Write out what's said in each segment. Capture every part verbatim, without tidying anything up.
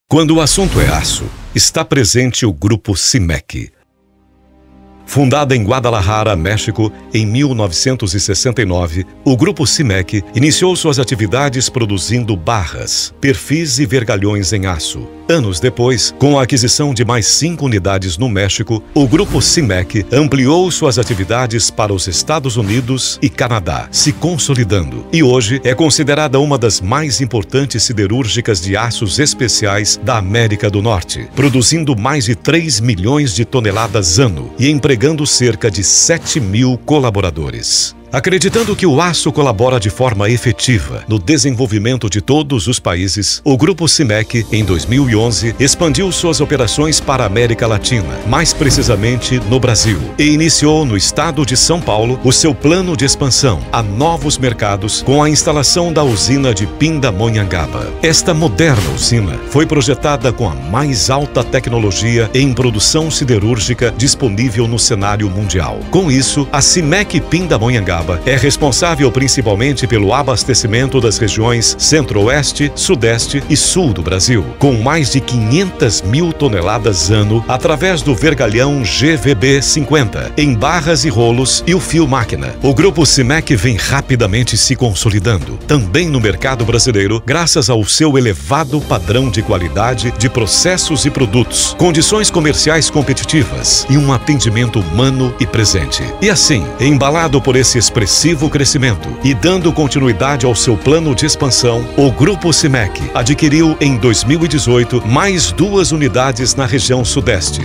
Quando o assunto é aço, está presente o Grupo CIMEC. Fundada em Guadalajara, México, em mil novecentos e sessenta e nove, o Grupo CIMEC iniciou suas atividades produzindo barras, perfis e vergalhões em aço. Anos depois, com a aquisição de mais cinco unidades no México, o Grupo CIMEC ampliou suas atividades para os Estados Unidos e Canadá, se consolidando. E hoje é considerada uma das mais importantes siderúrgicas de aços especiais da América do Norte, produzindo mais de três milhões de toneladas ano e empregando cerca de sete mil colaboradores. Acreditando que o aço colabora de forma efetiva no desenvolvimento de todos os países, o Grupo CIMEC, em dois mil e onze, expandiu suas operações para a América Latina, mais precisamente no Brasil, e iniciou no estado de São Paulo o seu plano de expansão a novos mercados com a instalação da usina de Pindamonhangaba. Esta moderna usina foi projetada com a mais alta tecnologia em produção siderúrgica disponível no cenário mundial. Com isso, a CIMEC Pindamonhangaba é responsável principalmente pelo abastecimento das regiões Centro-Oeste, Sudeste e Sul do Brasil, com mais de quinhentas mil toneladas ano através do vergalhão G V B cinquenta, em barras e rolos e o fio máquina. O Grupo CIMEC vem rapidamente se consolidando, também no mercado brasileiro, graças ao seu elevado padrão de qualidade de processos e produtos, condições comerciais competitivas e um atendimento humano e presente. E assim, embalado por esse expressivo crescimento e dando continuidade ao seu plano de expansão, o Grupo CIMEC adquiriu em dois mil e dezoito mais duas unidades na região Sudeste.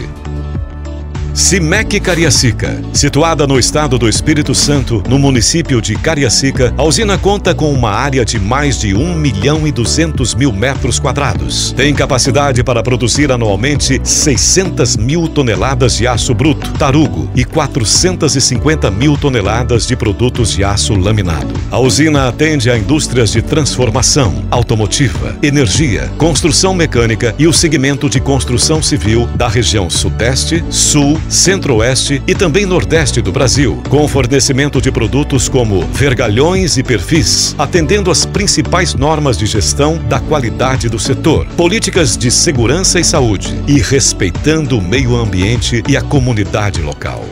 CIMEC Cariacica, situada no estado do Espírito Santo, no município de Cariacica, a usina conta com uma área de mais de um milhão e duzentos mil metros quadrados. Tem capacidade para produzir anualmente seiscentas mil toneladas de aço bruto, tarugo e quatrocentas e cinquenta mil toneladas de produtos de aço laminado. A usina atende a indústrias de transformação, automotiva, energia, construção mecânica e o segmento de construção civil da região Sudeste, Sul, Centro-Oeste e também Nordeste do Brasil, com fornecimento de produtos como vergalhões e perfis, atendendo às principais normas de gestão da qualidade do setor, políticas de segurança e saúde e respeitando o meio ambiente e a comunidade local.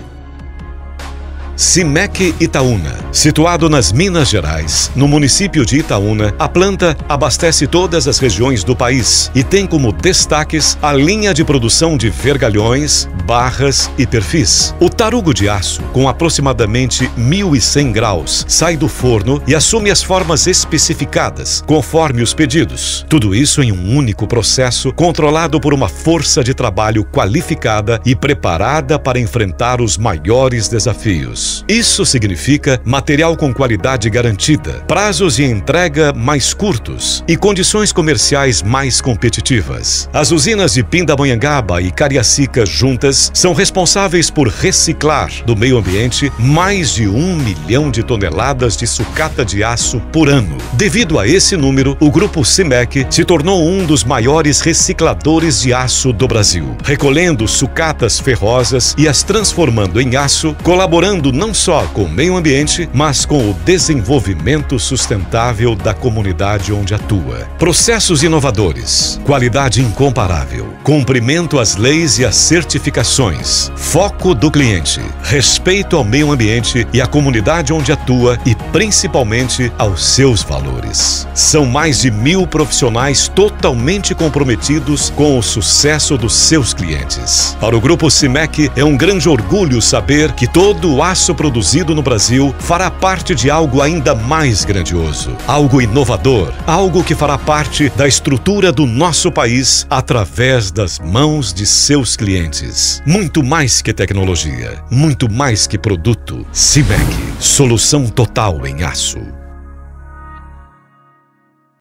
CIMEC Itaúna. Situado nas Minas Gerais, no município de Itaúna, a planta abastece todas as regiões do país e tem como destaques a linha de produção de vergalhões, barras e perfis. O tarugo de aço, com aproximadamente mil e cem graus, sai do forno e assume as formas especificadas, conforme os pedidos. Tudo isso em um único processo, controlado por uma força de trabalho qualificada e preparada para enfrentar os maiores desafios. Isso significa material com qualidade garantida, prazos de entrega mais curtos e condições comerciais mais competitivas. As usinas de Pindamonhangaba e Cariacica juntas são responsáveis por reciclar do meio ambiente mais de um milhão de toneladas de sucata de aço por ano. Devido a esse número, o Grupo CIMEC se tornou um dos maiores recicladores de aço do Brasil, recolhendo sucatas ferrosas e as transformando em aço, colaborando não só com o meio ambiente, mas com o desenvolvimento sustentável da comunidade onde atua. Processos inovadores, qualidade incomparável, cumprimento às leis e às certificações, foco do cliente, respeito ao meio ambiente e à comunidade onde atua e principalmente aos seus valores. São mais de mil profissionais totalmente comprometidos com o sucesso dos seus clientes. Para o Grupo CIMEC é um grande orgulho saber que todo o aço produzido no Brasil fará parte de algo ainda mais grandioso, algo inovador, algo que fará parte da estrutura do nosso país através das mãos de seus clientes. Muito mais que tecnologia, muito mais que produto. CIMEC, solução total em aço.